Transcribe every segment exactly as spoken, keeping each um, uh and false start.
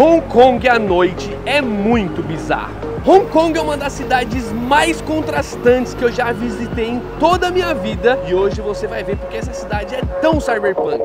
Hong Kong à noite é muito bizarro. Hong Kong é uma das cidades mais contrastantes que eu já visitei em toda a minha vida e hoje você vai ver porque essa cidade é tão cyberpunk.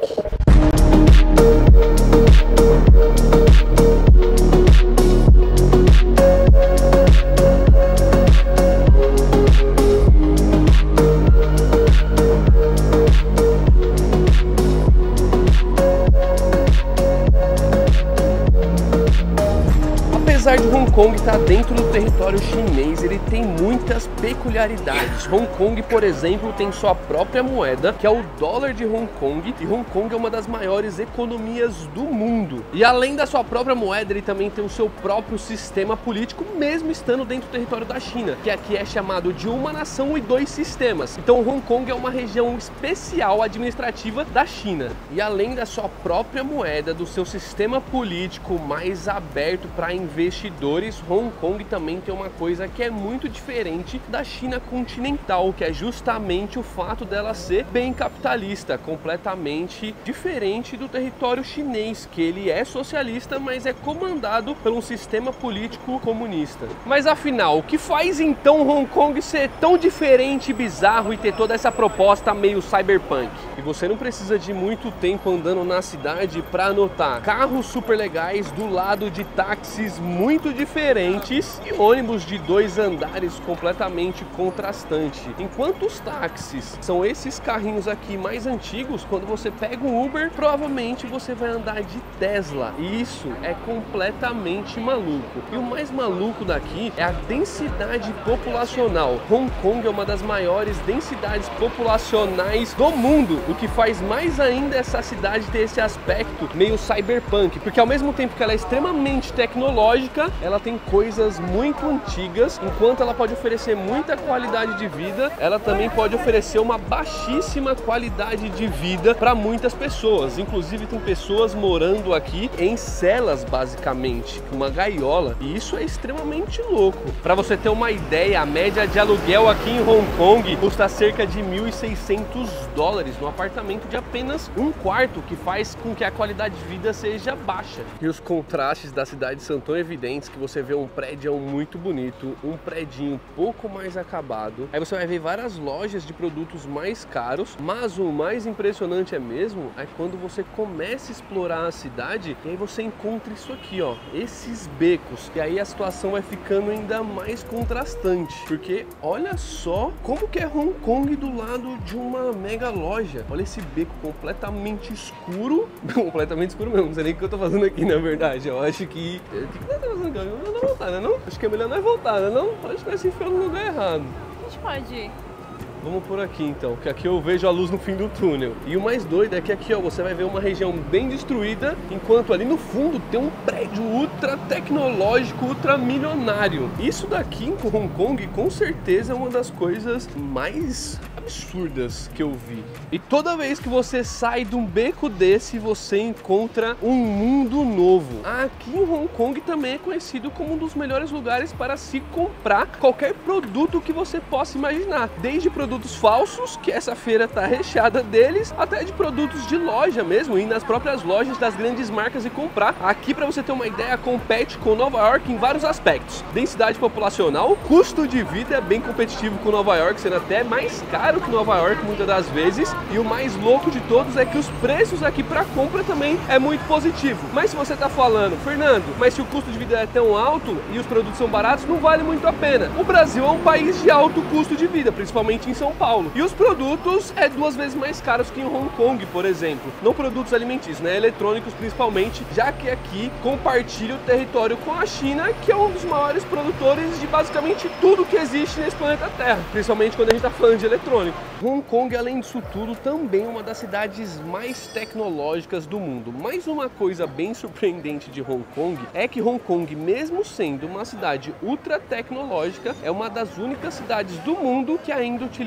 Apesar de Hong Kong estar dentro do território chinês, ele tem muitas peculiaridades. Hong Kong, por exemplo, tem sua própria moeda, que é o dólar de Hong Kong, e Hong Kong é uma das maiores economias do mundo. E além da sua própria moeda, ele também tem o seu próprio sistema político, mesmo estando dentro do território da China, que aqui é chamado de uma nação e dois sistemas. Então Hong Kong é uma região especial administrativa da China. E além da sua própria moeda, do seu sistema político mais aberto para investidores, Hong Kong também tem uma coisa que é muito diferente da China continental, que é justamente o fato dela ser bem capitalista, completamente diferente do território chinês, que ele é socialista, mas é comandado por um sistema político comunista. Mas afinal, o que faz então Hong Kong ser tão diferente e bizarro e ter toda essa proposta meio cyberpunk? E você não precisa de muito tempo andando na cidade para notar carros super legais do lado de táxis muito muito diferentes e ônibus de dois andares completamente contrastante. Enquanto os táxis são esses carrinhos aqui mais antigos, quando você pega um Uber, provavelmente você vai andar de Tesla. E isso é completamente maluco. E o mais maluco daqui é a densidade populacional. Hong Kong é uma das maiores densidades populacionais do mundo, o que faz mais ainda essa cidade ter esse aspecto meio cyberpunk, porque ao mesmo tempo que ela é extremamente tecnológica, ela tem coisas muito antigas. Enquanto ela pode oferecer muita qualidade de vida, ela também pode oferecer uma baixíssima qualidade de vida para muitas pessoas. Inclusive tem pessoas morando aqui em celas, basicamente, uma gaiola, e isso é extremamente louco. Para você ter uma ideia, a média de aluguel aqui em Hong Kong custa cerca de mil e seiscentos dólares no apartamento de apenas um quarto, que faz com que a qualidade de vida seja baixa. E os contrastes da cidade são tão evidentes que você vê um prédio muito bonito, um prédio um pouco mais acabado, aí você vai ver várias lojas de produtos mais caros, mas o mais impressionante é mesmo é quando você começa a explorar a cidade e aí você encontra isso aqui, ó, esses becos, e aí a situação vai ficando ainda mais contrastante, porque olha só como que é Hong Kong do lado de uma mega loja. Olha esse beco completamente escuro, completamente escuro mesmo, não sei nem o que eu tô fazendo aqui na verdade, eu acho que... Não dá voltar, né, não? Acho que é melhor não é voltar, né, não? Acho que vai se enfiar no lugar errado. A gente pode ir. Vamos por aqui então, que aqui eu vejo a luz no fim do túnel. E o mais doido é que aqui, ó, você vai ver uma região bem destruída, enquanto ali no fundo tem um prédio ultra tecnológico, ultra milionário. Isso daqui em Hong Kong com certeza é uma das coisas mais absurdas que eu vi. E toda vez que você sai de um beco desse, você encontra um mundo novo. Aqui em Hong Kong também é conhecido como um dos melhores lugares para se comprar qualquer produto que você possa imaginar, desde produtos falsos, que essa feira tá recheada deles, até de produtos de loja mesmo, ir nas próprias lojas das grandes marcas e comprar. Aqui, para você ter uma ideia, compete com Nova York em vários aspectos. Densidade populacional, custo de vida é bem competitivo com Nova York, sendo até mais caro que Nova York muitas das vezes, e o mais louco de todos é que os preços aqui para compra também é muito positivo. Mas se você tá falando, Fernando, mas se o custo de vida é tão alto e os produtos são baratos, não vale muito a pena. O Brasil é um país de alto custo de vida, principalmente em São Paulo. E os produtos é duas vezes mais caros que em Hong Kong, por exemplo. Não produtos alimentícios, né? Eletrônicos principalmente, já que aqui compartilha o território com a China, que é um dos maiores produtores de basicamente tudo que existe nesse planeta Terra, principalmente quando a gente tá falando de eletrônico. Hong Kong, além disso tudo, também é uma das cidades mais tecnológicas do mundo. Mas uma coisa bem surpreendente de Hong Kong é que Hong Kong, mesmo sendo uma cidade ultra tecnológica, é uma das únicas cidades do mundo que ainda utiliza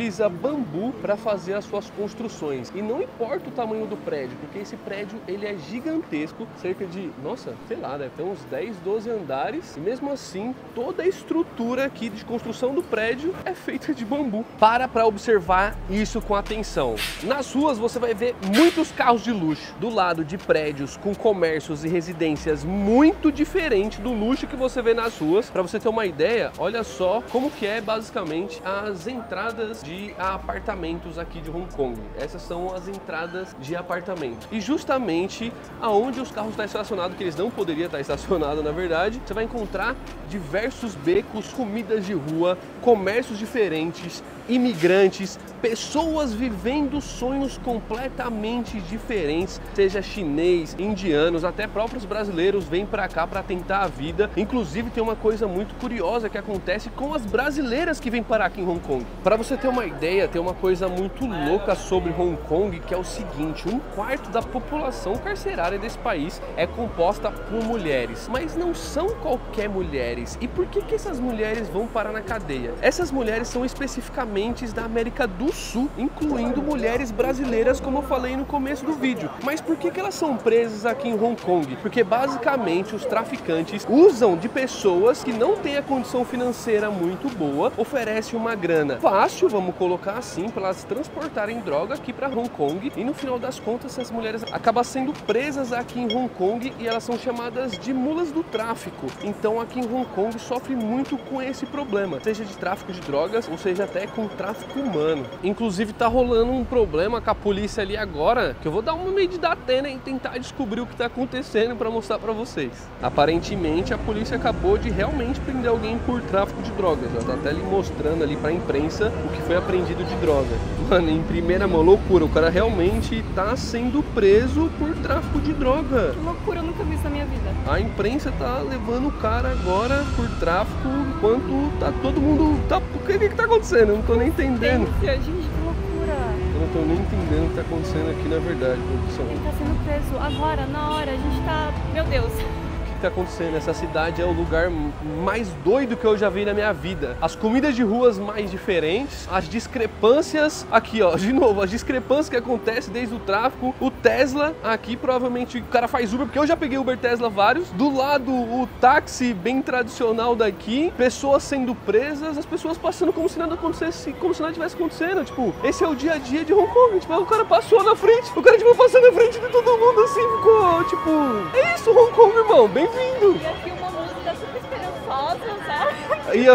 utiliza bambu para fazer as suas construções. E não importa o tamanho do prédio, porque esse prédio ele é gigantesco, cerca de, nossa, sei lá, deve ter uns dez, doze andares. E mesmo assim, toda a estrutura aqui de construção do prédio é feita de bambu. Para para observar isso com atenção. Nas ruas você vai ver muitos carros de luxo, do lado de prédios com comércios e residências muito diferente do luxo que você vê nas ruas. Para você ter uma ideia, olha só como que é basicamente as entradas de apartamentos aqui de Hong Kong. Essas são as entradas de apartamento. E justamente aonde os carros estão estacionados, que eles não poderiam estar estacionados na verdade, você vai encontrar diversos becos, comidas de rua, comércios diferentes, imigrantes, pessoas vivendo sonhos completamente diferentes, seja chinês, indianos, até próprios brasileiros vêm para cá para tentar a vida. Inclusive tem uma coisa muito curiosa que acontece com as brasileiras que vêm parar aqui em Hong Kong. Para você ter uma ideia, tem uma coisa muito louca sobre Hong Kong, que é o seguinte: um quarto da população carcerária desse país é composta por mulheres, mas não são qualquer mulheres. E por que que essas mulheres vão parar na cadeia? Essas mulheres são especificamente da América do Sul, incluindo mulheres brasileiras, como eu falei no começo do vídeo. Mas por que que elas são presas aqui em Hong Kong? Porque basicamente os traficantes usam de pessoas que não têm a condição financeira muito boa, oferecem uma grana fácil, vamos colocar assim, para elas transportarem droga aqui para Hong Kong, e no final das contas essas mulheres acabam sendo presas aqui em Hong Kong e elas são chamadas de mulas do tráfico. Então aqui em Hong Kong sofre muito com esse problema, seja de tráfico de drogas ou seja até com tráfico humano. Inclusive tá rolando um problema com a polícia ali agora, que eu vou dar uma medida atena e tentar descobrir o que tá acontecendo para mostrar para vocês. Aparentemente a polícia acabou de realmente prender alguém por tráfico de drogas. Já tá até ali mostrando ali pra imprensa o que foi apreendido de droga. Mano, em primeira mão, loucura, o cara realmente tá sendo preso por tráfico de droga. Que loucura, eu nunca vi isso na minha vida. A imprensa tá levando o cara agora por tráfico, enquanto tá todo mundo... Tá... O que que tá acontecendo? Eu não tô nem entendendo. Gente, que loucura. Eu não tô nem entendendo o que tá acontecendo aqui, na verdade, produção. Ele tá sendo preso agora, na hora, a gente tá... Meu Deus. O que tá acontecendo? Essa cidade é o lugar mais doido que eu já vi na minha vida. As comidas de ruas mais diferentes, as discrepâncias, aqui ó, de novo, as discrepâncias que acontecem desde o tráfico, o Tesla, aqui provavelmente o cara faz Uber, porque eu já peguei Uber Tesla vários, do lado o táxi bem tradicional daqui, pessoas sendo presas, as pessoas passando como se nada acontecesse, como se nada tivesse acontecendo, tipo, esse é o dia a dia de Hong Kong, tipo, o cara passou na frente, o cara tipo passando na frente de todo mundo assim, ficou, tipo, é isso Hong Kong, irmão, bem vindo. E aqui uma música super esperançosa, sabe? E eu,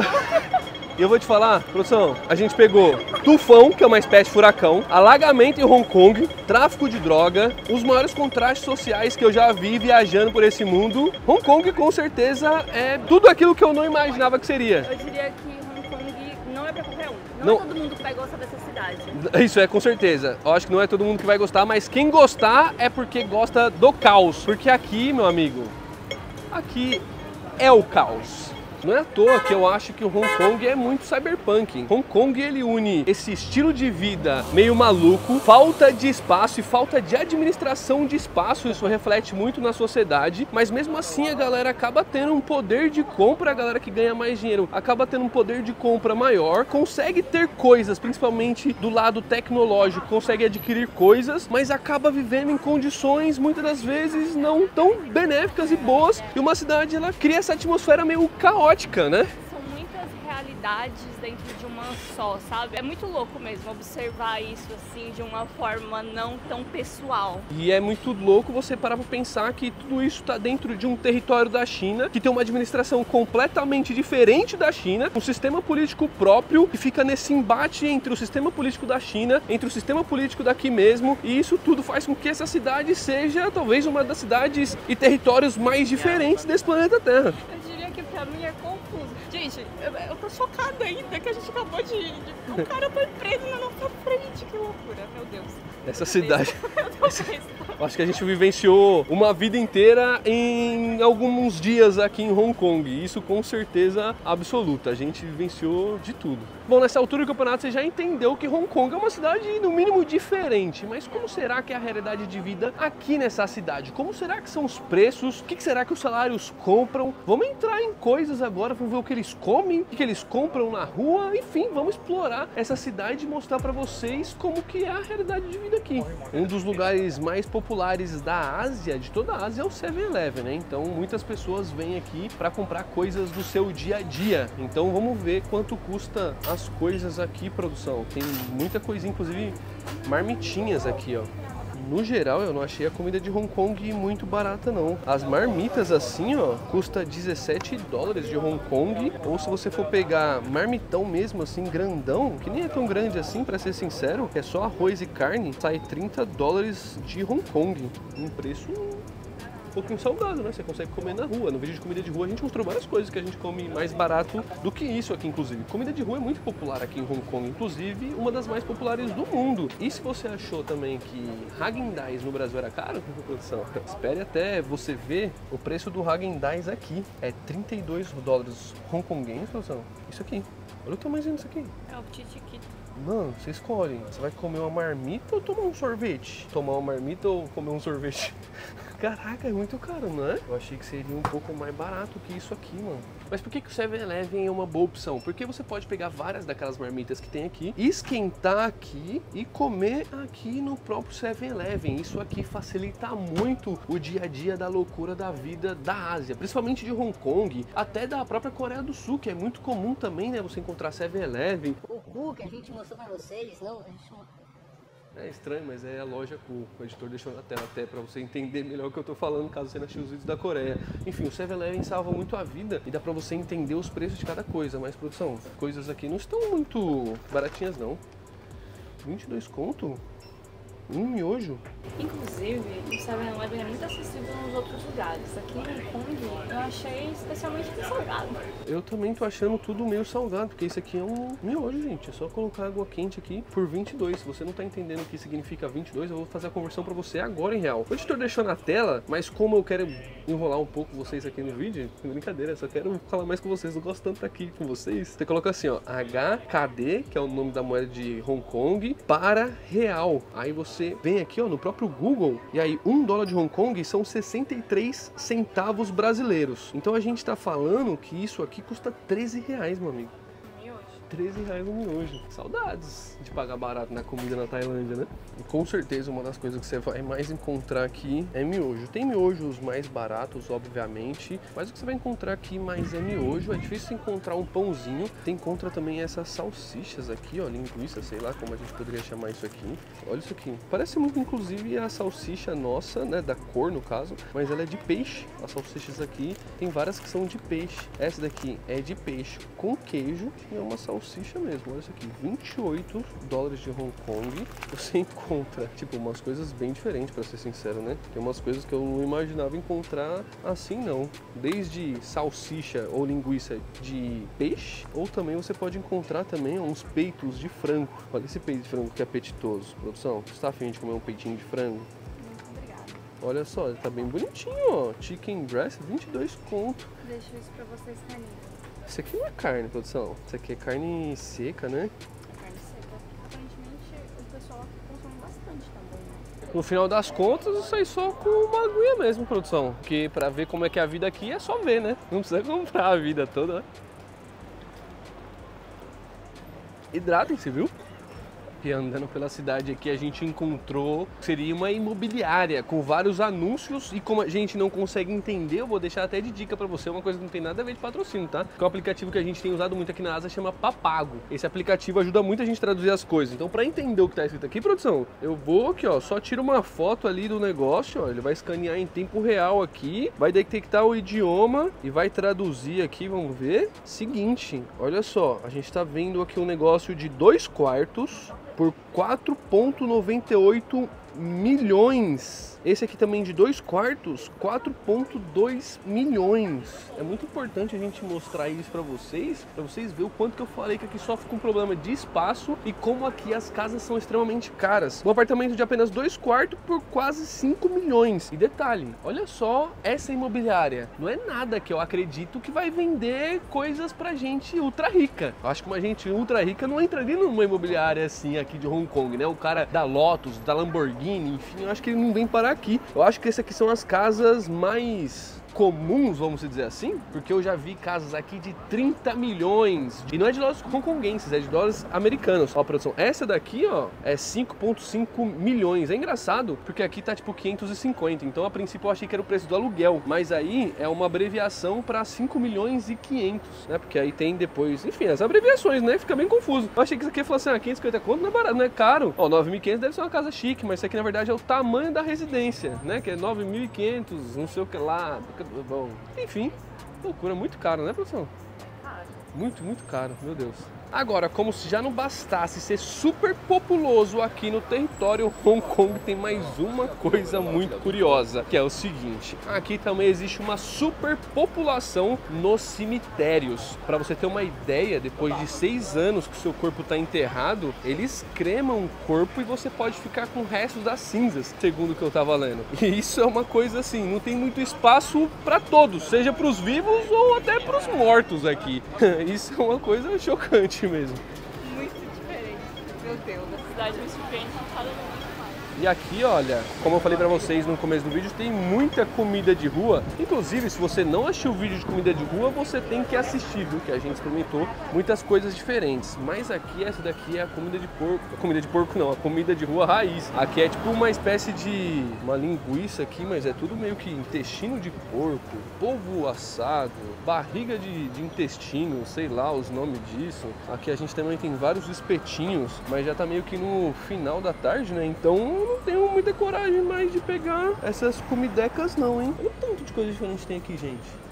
eu vou te falar, produção, a gente pegou tufão, que é uma espécie de furacão, alagamento em Hong Kong, tráfico de droga, os maiores contrastes sociais que eu já vi viajando por esse mundo. Hong Kong com certeza é tudo aquilo que eu não imaginava que seria. Eu diria que Hong Kong não é pra qualquer um. Não, Não. é todo mundo que vai gostar dessa cidade. Isso é, com certeza. Eu acho que não é todo mundo que vai gostar, mas quem gostar é porque gosta do caos. Porque aqui, meu amigo, aqui é o caos. Não é à toa que eu acho que o Hong Kong é muito cyberpunk. Hong Kong ele une esse estilo de vida meio maluco, falta de espaço e falta de administração de espaço. Isso reflete muito na sociedade, mas mesmo assim a galera acaba tendo um poder de compra, a galera que ganha mais dinheiro acaba tendo um poder de compra maior, consegue ter coisas, principalmente do lado tecnológico, consegue adquirir coisas, mas acaba vivendo em condições muitas das vezes não tão benéficas e boas, e uma cidade ela cria essa atmosfera meio caótica, né? São muitas realidades dentro de uma só, sabe? É muito louco mesmo observar isso assim de uma forma não tão pessoal. E é muito louco você parar para pensar que tudo isso está dentro de um território da China, que tem uma administração completamente diferente da China, um sistema político próprio, que fica nesse embate entre o sistema político da China, entre o sistema político daqui mesmo, e isso tudo faz com que essa cidade seja talvez uma das cidades e territórios mais diferentes desse planeta Terra. Pra mim é confuso. Gente, eu, eu tô chocada ainda que a gente acabou de... de o cara foi preso na nossa frente. Que loucura, meu Deus. Essa cidade... Essa, eu acho que a gente vivenciou uma vida inteira em alguns dias aqui em Hong Kong. Isso com certeza absoluta. A gente vivenciou de tudo. Bom, nessa altura do campeonato você já entendeu que Hong Kong é uma cidade no mínimo diferente. Mas como será que é a realidade de vida aqui nessa cidade? Como será que são os preços? O que será que os salários compram? Vamos entrar em coisas coisas agora, vamos ver o que eles comem, o que eles compram na rua, enfim, vamos explorar essa cidade e mostrar pra vocês como que é a realidade de vida aqui. Um dos lugares mais populares da Ásia, de toda a Ásia, é o seven eleven, né? Então muitas pessoas vêm aqui para comprar coisas do seu dia a dia. Então vamos ver quanto custa as coisas aqui, produção. Tem muita coisinha, inclusive marmitinhas aqui, ó. No geral, eu não achei a comida de Hong Kong muito barata, não. As marmitas assim, ó, custa dezessete dólares de Hong Kong. Ou se você for pegar marmitão mesmo, assim, grandão, que nem é tão grande assim, pra ser sincero, é só arroz e carne, sai trinta dólares de Hong Kong. Um preço um pouquinho salgado, né? Você consegue comer na rua. No vídeo de comida de rua a gente mostrou várias coisas que a gente come mais barato do que isso aqui, inclusive. Comida de rua é muito popular aqui em Hong Kong, inclusive uma das mais populares do mundo. E se você achou também que Häagen-Dazs no Brasil era caro, produção, espere até você ver o preço do Häagen-Dazs aqui. É trinta e dois dólares hongkonguenses, produção. Isso aqui. Olha o tamanhozinho disso aqui. É o titiquito. Mano, você escolhe. Você vai comer uma marmita ou tomar um sorvete? Tomar uma marmita ou comer um sorvete? Caraca, é muito caro, não é? Eu achei que seria um pouco mais barato que isso aqui, mano. Mas por que que o seven eleven é uma boa opção? Porque você pode pegar várias daquelas marmitas que tem aqui, esquentar aqui e comer aqui no próprio seven eleven. Isso aqui facilita muito o dia a dia da loucura da vida da Ásia, principalmente de Hong Kong, até da própria Coreia do Sul, que é muito comum também, né? Você encontrar seven eleven. O cu que a gente mostrou pra vocês, não, a gente não... É estranho, mas é a loja Cu. O editor deixou na tela até pra você entender melhor o que eu tô falando, caso você não assistiu os vídeos da Coreia. Enfim, o seven eleven salva muito a vida e dá pra você entender os preços de cada coisa. Mas, produção, coisas aqui não estão muito baratinhas, não. vinte e dois conto? Um miojo? Inclusive, o seven eleven é muito acessível nos outros lugares. Aqui em Hong Kong eu achei especialmente salgado. Eu também tô achando tudo meio salgado, porque isso aqui é um miojo, gente. É só colocar água quente aqui por vinte e dois. Se você não tá entendendo o que significa vinte e dois, eu vou fazer a conversão pra você agora em real. O editor deixou na tela, mas como eu quero enrolar um pouco vocês aqui no vídeo, brincadeira, eu só quero falar mais com vocês, não gosto tanto estar aqui com vocês. Você coloca assim, ó, H K D, que é o nome da moeda de Hong Kong, para real. Aí você vem aqui, ó, no próprio Google, e aí um dólar de Hong Kong são sessenta e três centavos brasileiros. Então a gente tá falando que isso aqui custa treze reais, meu amigo. treze reais um miojo. Saudades de pagar barato na comida na Tailândia, né? E com certeza uma das coisas que você vai mais encontrar aqui é miojo. Tem miojos mais baratos, obviamente, mas o que você vai encontrar aqui mais é miojo. É difícil encontrar um pãozinho. Você encontra também essas salsichas aqui, ó, linguiça, sei lá como a gente poderia chamar isso aqui. Olha isso aqui. Parece muito, inclusive, a salsicha nossa, né, da cor no caso, mas ela é de peixe. As salsichas aqui, tem várias que são de peixe. Essa daqui é de peixe com queijo e é uma salsicha mesmo. Olha isso aqui, vinte e oito dólares de Hong Kong. Você encontra, tipo, umas coisas bem diferentes, pra ser sincero, né? Tem umas coisas que eu não imaginava encontrar assim, não. Desde salsicha ou linguiça de peixe, ou também você pode encontrar também uns peitos de frango. Olha esse peito de frango que é apetitoso. Produção, você tá afim de comer um peitinho de frango? Muito obrigada. Olha só, ele tá bem bonitinho, ó. Chicken breast, vinte e dois conto. Deixo isso pra vocês carinho. Isso aqui não é carne, produção. Isso aqui é carne seca, né? Carne seca. Aparentemente o pessoal aqui consome bastante também, né? No final das contas, isso aí só com uma aguinha mesmo, produção. Porque pra ver como é que é a vida aqui é só ver, né? Não precisa comprar a vida toda, né? Hidratem-se, viu? E andando pela cidade aqui a gente encontrou, seria uma imobiliária com vários anúncios, e como a gente não consegue entender, eu vou deixar até de dica pra você, uma coisa que não tem nada a ver de patrocínio, tá? Que é um aplicativo que a gente tem usado muito aqui na Ásia, chama Papago. Esse aplicativo ajuda muito a gente a traduzir as coisas. Então, pra entender o que tá escrito aqui, produção, eu vou aqui, ó, só tiro uma foto ali do negócio, ó, ele vai escanear em tempo real aqui, vai detectar o idioma e vai traduzir aqui, vamos ver. Seguinte, olha só, a gente tá vendo aqui um negócio de dois quartos por quatro vírgula noventa e oito milhões. Esse aqui também de dois quartos, quatro vírgula dois milhões. É muito importante a gente mostrar isso pra vocês, pra vocês verem o quanto que eu falei que aqui sofre com problema de espaço e como aqui as casas são extremamente caras. Um apartamento de apenas dois quartos por quase cinco milhões. E detalhe, olha só essa imobiliária. Não é nada que eu acredito que vai vender coisas pra gente ultra rica. Eu acho que uma gente ultra rica não entraria numa imobiliária assim aqui de Hong Kong, né? O cara da Lotus, da Lamborghini, enfim, eu acho que ele não vem parar aqui. Eu acho que essas aqui são as casas mais comuns, vamos dizer assim, porque eu já vi casas aqui de trinta milhões. E não é de dólares hongkonguenses, é de dólares americanos. Ó, produção, essa daqui, ó, é cinco vírgula cinco milhões. É engraçado, porque aqui tá tipo quinhentos e cinquenta. Então, a princípio, eu achei que era o preço do aluguel. Mas aí é uma abreviação para cinco milhões e quinhentos, né? Porque aí tem depois, enfim, as abreviações, né? Fica bem confuso. Eu achei que isso aqui ia falar assim, ah, quinhentos e cinquenta conto não é barato, não é caro. Ó, nove mil e quinhentos deve ser uma casa chique, mas isso aqui na verdade é o tamanho da residência, né? Que é nove mil e quinhentos, não sei o que lá. Bom, enfim, loucura, muito caro, né, produção? Muito, muito caro, meu Deus. Agora, como se já não bastasse ser super populoso aqui no território Hong Kong, tem mais uma coisa muito curiosa, que é o seguinte: aqui também existe uma superpopulação nos cemitérios. Para você ter uma ideia, depois de seis anos que o seu corpo está enterrado, eles cremam o corpo e você pode ficar com o resto das cinzas, segundo o que eu estava lendo. E isso é uma coisa assim, não tem muito espaço para todos, seja para os vivos ou até para os mortos aqui. Isso é uma coisa chocante mesmo. Muito diferente. Meu Deus, a cidade me surpreende cada vez mais. E aqui, olha, como eu falei pra vocês no começo do vídeo, tem muita comida de rua. Inclusive, se você não assistiu o vídeo de comida de rua, você tem que assistir, viu? Que a gente experimentou muitas coisas diferentes. Mas aqui, essa daqui é a comida de porco. A comida de porco não, a comida de rua raiz. Aqui é tipo uma espécie de uma linguiça aqui, mas é tudo meio que intestino de porco, polvo assado, barriga de, de intestino, sei lá os nomes disso. Aqui a gente também tem vários espetinhos, mas já tá meio que no final da tarde, né? Então não tenho muita coragem mais de pegar essas comidecas não, hein? Olha o tanto de coisa diferente que tem aqui, gente.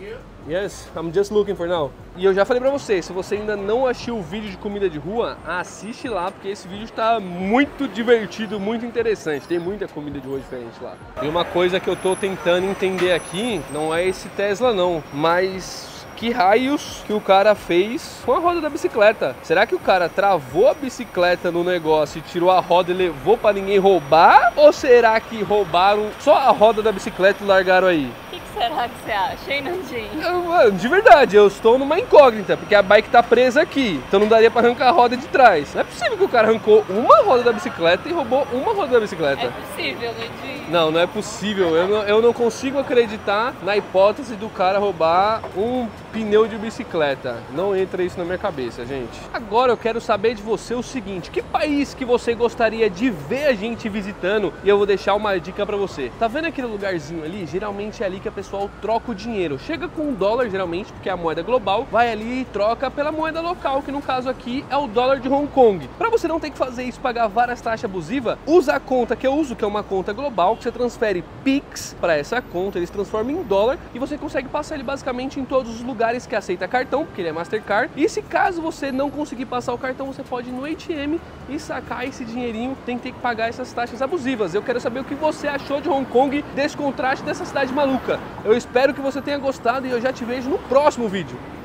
Yes, I'm just looking for now. E eu já falei pra você, se você ainda não assistiu o vídeo de comida de rua, assiste lá, porque esse vídeo está muito divertido, muito interessante. Tem muita comida de rua diferente lá. E uma coisa que eu tô tentando entender aqui, não é esse Tesla não, mas que raios que o cara fez com a roda da bicicleta? Será que o cara travou a bicicleta no negócio e tirou a roda e levou pra ninguém roubar? Ou será que roubaram só a roda da bicicleta e largaram aí? O que, que será que você acha, hein, Nandinho? Eu, de verdade, eu estou numa incógnita, porque a bike tá presa aqui, então não daria pra arrancar a roda de trás. Não é possível que o cara arrancou uma roda da bicicleta e roubou uma roda da bicicleta. É possível, Nandinho? Não, não é possível. Eu não, eu não consigo acreditar na hipótese do cara roubar um pneu de bicicleta. Não entra isso na minha cabeça, gente. Agora eu quero saber de você o seguinte: que país que você gostaria de ver a gente visitando? E eu vou deixar uma dica pra você. Tá vendo aquele lugarzinho ali? Geralmente é ali que a pessoa troca o dinheiro. Chega com um dólar, geralmente, porque é a moeda global, vai ali e troca pela moeda local, que no caso aqui é o dólar de Hong Kong. Pra você não ter que fazer isso, pagar várias taxas abusivas, usa a conta que eu uso, que é uma conta global, que você transfere Pix pra essa conta, eles transformam em dólar e você consegue passar ele basicamente em todos os lugares que aceita cartão, porque ele é Mastercard. E se caso você não conseguir passar o cartão, você pode ir no A T M e sacar esse dinheirinho, tem que ter que pagar essas taxas abusivas. Eu quero saber o que você achou de Hong Kong, desse contraste dessa cidade maluca. Eu espero que você tenha gostado e eu já te vejo no próximo vídeo.